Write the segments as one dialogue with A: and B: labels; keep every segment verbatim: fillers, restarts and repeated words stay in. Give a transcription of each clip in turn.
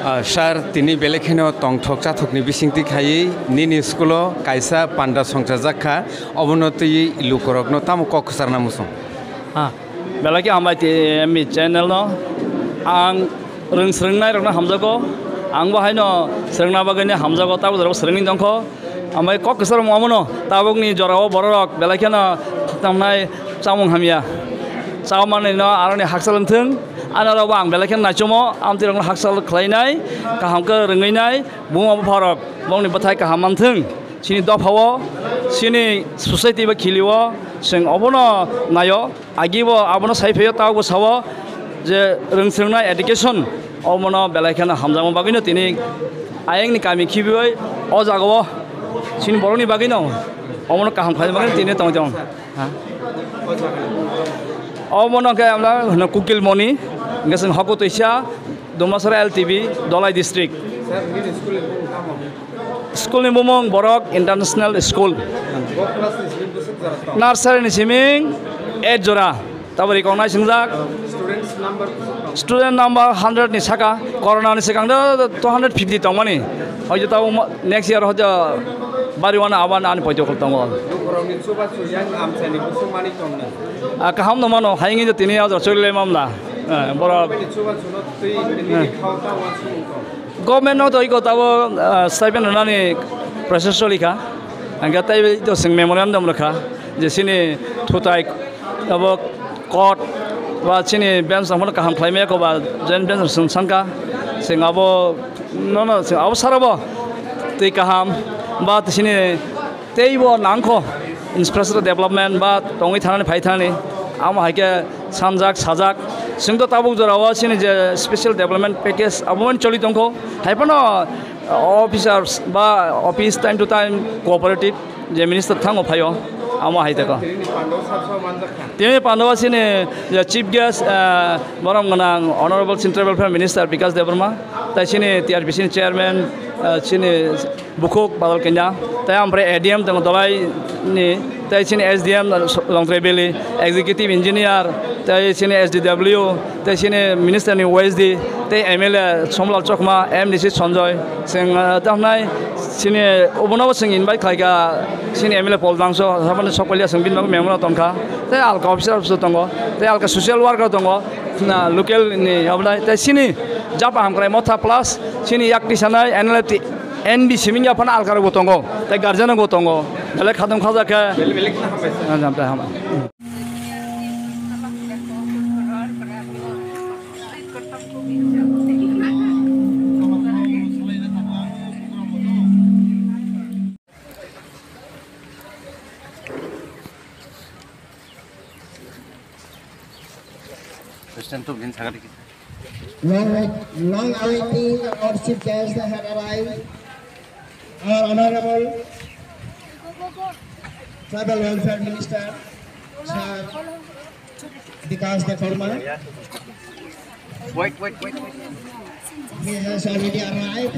A: Sar tini belekeno tong thok cha thokni bisingti khai nini skulo kaisa panda songcha jakha obonoti lukorokno tamo kok sarna musong.
B: Ha belaki amai ti mi channel no ang rung srengnai rokna hamjago ang bahai no srengna bagani hamjago tabo jaro srengni dongkho amai kok sar momono tabogni jorao borok belakena tamnai chamung hamia chamane no arani haksalam thung Anara bang belakan nacumo am tirang haksal kelainai kaham ke renginai bunga berfarok bang ni batai kaham mantung sini dop hawa sini society ba khiliwa sing abono nayo agibo abono saifeyo tawo sawo je rengsrengnai education omono belakan hamjamo bagino tini ayeng ni kami khibioi o jagawo sini boroni bagino omono kaham khlai bagino tini tong tong ha omono ke amla kukil moni Ngaseng hako toisha Domasara L T V Dolai District. School ni bumong Borok International School. Nursery ni siming eight jora. Tabar recognize singjak. Student number hundred ni saka. Corona ni sekang da two hundred fifty tong mani. Hoje tahu next year hoje bari wana awan ani pojo kol tong. Kaham no mano haingi je tini ajar chole mamla. Borok government no to iko tabo stipend nani processor lika angka tai to sing memorandum rakha je sini thutai tabo court ba sini bench samon kaham khlaime ko ba jen bench sung sangka sing abo no no sing abo sarabo tei kaham ba sini tei bo nangkho infrastructure development ba tongi thanani phai thani am haike samjak sajak Singto tabuk jorawa sini je special development package abon choli tongko haipano officers ba office time to time cooperative je minister thango phayo amo haiteko tini pandawa sini je chief guest borom ganang honorable central welfare minister Vikas Debarma tai sini T R P sini chairman sini bukuk badal kenya tai amre A D M tong dolai ni tai sini S D M Longtrebeli executive engineer tai sini S D W tai sini minister ni O S D tai M L A Somlal Chokma M D C Sonjoy sing tamnai sini obonawo sing invite khaika sini M L A Poldangso sabane sokoliya singbin bang memora tongkha tai alka officer so tongo tai alka social worker tongo na local ni ablai tai sini jab amkrai motha plus sini yakti sanai N L F N B siming ya pana alkar gotongo tai guardian gotongo bele khadam khaja ka bele bele na jamta hama
C: Long, long awaiting our chief guests have arrived. Our Honorable Tribal Welfare Minister, Sir Vikas Debarma.
A: Wait, wait, wait, wait.
C: He has already arrived.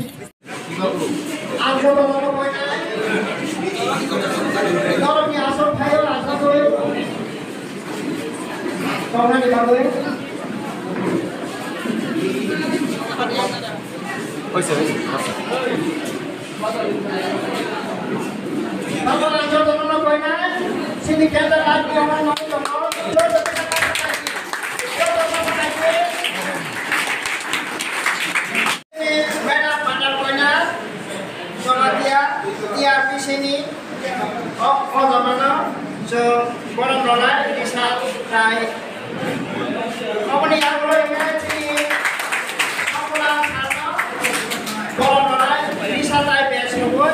D: T R P sini oh oh mana so bolam rolai di sana tai apa ni yang rolai ni sini apa lah sana bolam rolai di sana tai bes nubuat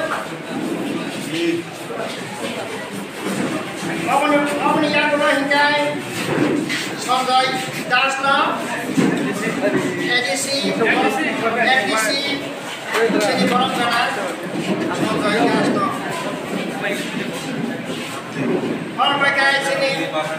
D: apa ni apa ni yang rolai hinggai sampai dasna A D C F D C sini bolam rolai Orang mereka sini.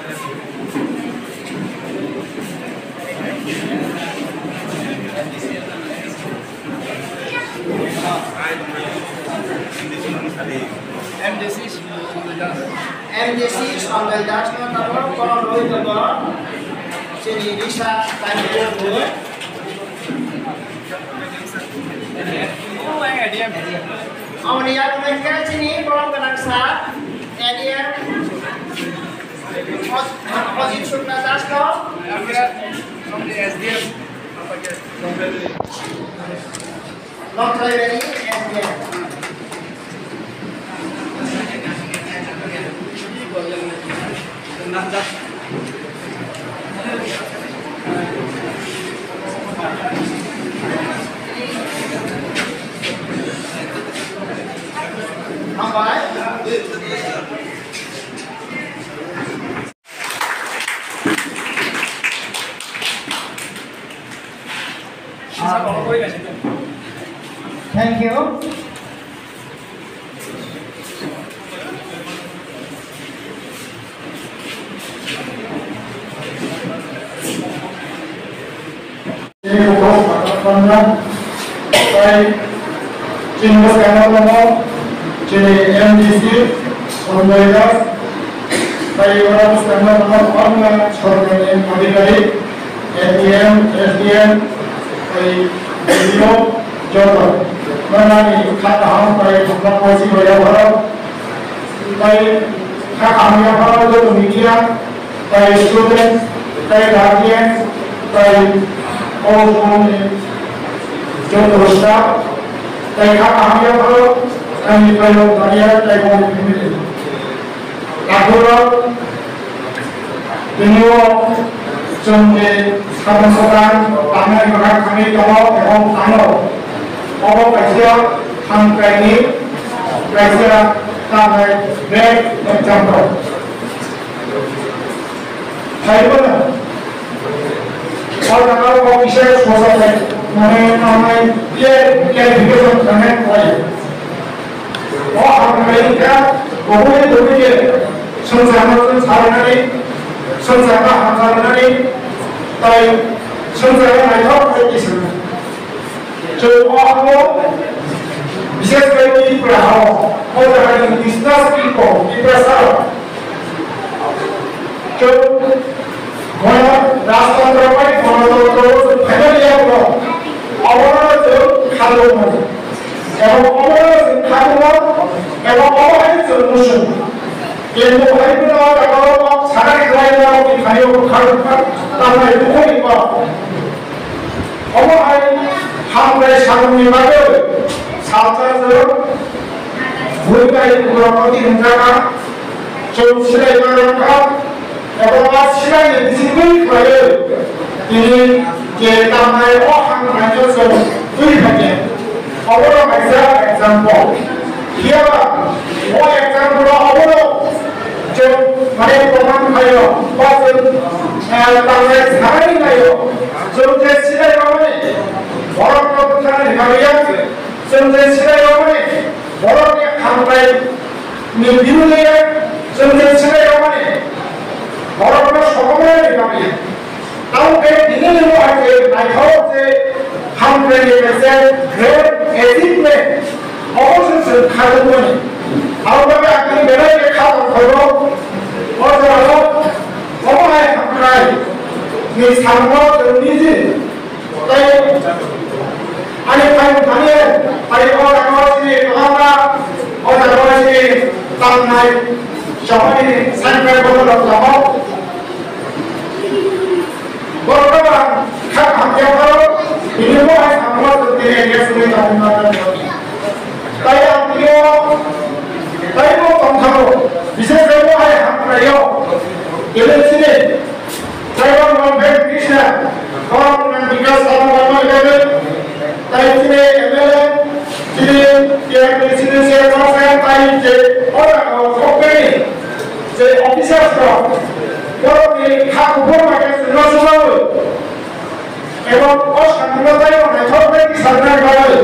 D: M D C M D C sampai dasar nama kalau roh itu sini bisa tanya dulu. Amani yang mereka sini orang bangsa India Ozil Shukla Dasko Long Library India Alright. Thank you.
E: Jadi M D C, Honduras, dari orang setengah nomor orang sorry Madinah, S D M, S D M, dari Rio, Jordan, mana ni kata ham dari tempat polisi berjaya, dari kata ham yang apa itu media, dari student, dari guardian, dari orang Jordan staff, dari kata ham yang apa kami perlu karya dari komunitas. Laporan dunia jumlah sekarang tanah yang kami tahu yang tanah. Apa kerja hamka ini kerja tanah baik mencampur. Saya pun orang orang ofisial sosial mana mana dia dia hidup dengan baik. और America बहुत दूरी के संसाधन साधनानी संसाधन साधनानी ताई संसाधन नहीं था कोई किसी जो आपको विशेष करके पढ़ाओ और जहाँ बिजनेस people investor जो mana राष्ट्र में mana तो तो फैमिली आपको और जो खालो में এবং অবশ্যই থাকবো এবং অবশ্যই সলিউশন কিন্তু ভাইগুলো এখন সারা লাইনে আপনি খাইও খাড়ু তাহলে দুটোই পাব অবশ্যই আমরা সামনে বাড়ে সালচার ভূমিকায় প্রতি হিংসা চৌশিলাই রাখা এবং সিলাই ডিসিপ্লিন করে তিনি যে তামায় অহাংকার্য দুই থাকে Orang macam example, dia oh example orang जो mereka pemain kayu, pasal tangan sekarang ini kayu, जो जैसे orang ni, orang tu bukan negara, जो जैसे orang ni, orang ni hampai ni biru ni, जो जैसे orang ni, orang tu semua negara. Tahu ke ini ni orang je, naik tahu je, hampai ni macam great achievement, orang tu खाते नहीं. Kalau kami akan berai ke खाते kalau, orang kalau, orang yang hampai ni sama ni je, tapi ane kayu kami, kayu orang orang ni orang orang orang ni tanah siapa ni sampai betul betul Berkawan hak hak yang kalau ini bukan sama seperti yang sudah dilakukan. Saya beliau, saya mau tahu bisa saya mau hak beliau. Jadi sini saya mau berbicara orang yang biasa sama orang lain. Saya sini adalah sini yang di sini saya tahu saya tahu je orang company, je officer staff. Kalau di hak hukum macam semua এবং অসাধারণতায় মেথডের সাধনা করে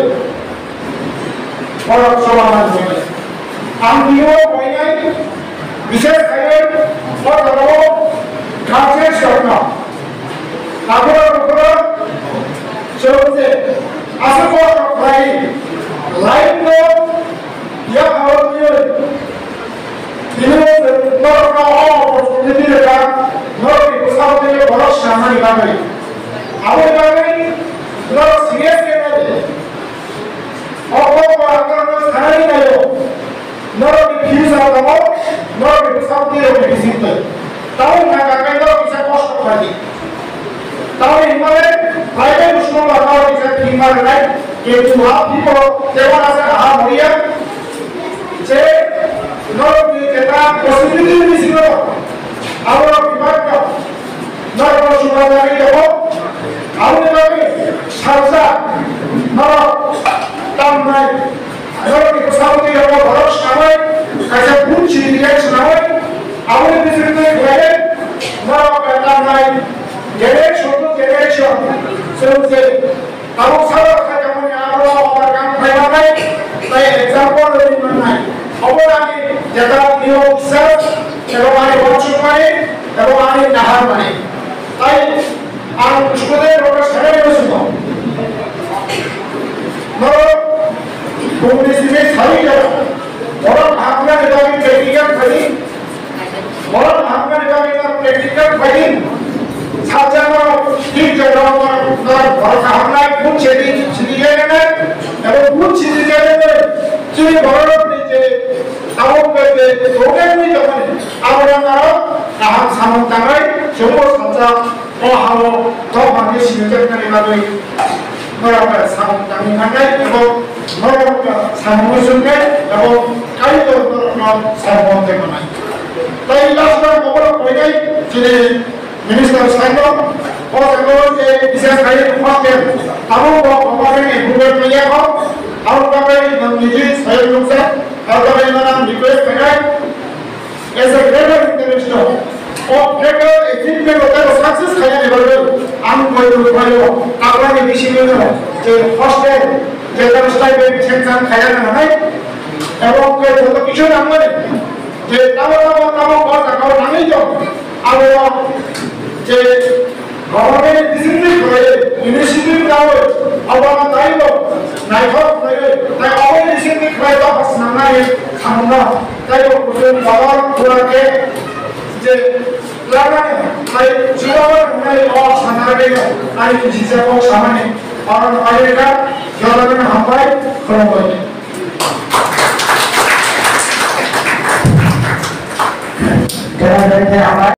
E: বড় সমাধান হবে আমিও কইনাই বিশেষ করে বড় কাজের জন্য তারপর উপর চলছে আসলে প্রায় লাইফ নো ইয়া ভারতীয় দিনের বড় অপরচুনিটি রেখা নরকে কোথাও থেকে বড় সামনে লাগাই Awal kami, kalau serius kita ni, apa Kamar right ke tuha people dewa asa aha moria je no ki keta possibility ni sino awar bimakna no no subhana ni debo awni babi sarza no tam nai no ki kusauti debo boros kamai kaisa punchi reaction awai awni bisirte gaya no tam nai direction to direction so se tamo sara kha jamon aro amar kam khaiba nai tai example ni manai obor ami jeta niyo sir ebo ani bochu mane ebo ani nahar mane tai ang shude roka sare bosuno no bumni sime sai jara bora bhagna ni practical khali bora bhagna ni practical khali ছাত্ররা ঠিক জায়গায় তার ভাষা হামলায় কোন ছেড়ে ছিড়িয়ে নেন এবং কোন ছিড়িয়ে নেন সেই বড় যে তাও করবে ওখানে যখন আমরা নাম সামন্তায় সমস্ত ছাত্র ও হাও তো ভাগে সিনেটের কারিমাবে নরকা সামন্তানি মানে এবং নরকা সামন্তানি এবং কাইতো নরক সামন্তানি মানে তাই লাস্টবার খবর কইলাই যে Minister Sanglo, or the Lord is a very important. Our government and Google Media, our government and Nijis, I look at, our government request as a greater international or greater achievement of the success. I am going to follow our mission. The first day, the first time we change and hire and night. About the kitchen and money. The Tama Tama was about Namijo. Our যে government discipline করে initiative নাও আবার তাইলো নাইফক করে তাই আবার discipline করে তো সামনে সামনে তাইলো কোন বাবার পুরাকে যে লাগানে তাই জীবন মানে ও সানারে আই জিসে ও সামনে আর আইরেকা জলনে হামবাই কোন করে কেন দেখতে আমার